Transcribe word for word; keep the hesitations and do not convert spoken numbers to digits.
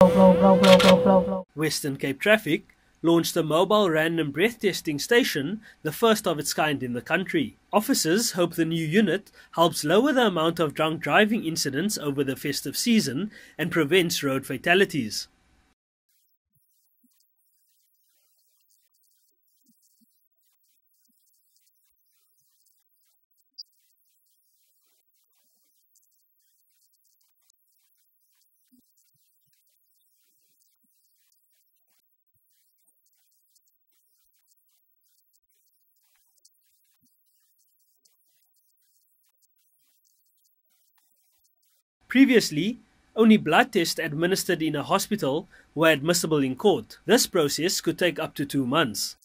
Western Cape Traffic launched a mobile random breath testing station, the first of its kind in the country. Officers hope the new unit helps lower the amount of drunk driving incidents over the festive season and prevents road fatalities. Previously, only blood tests administered in a hospital were admissible in court. This process could take up to two months.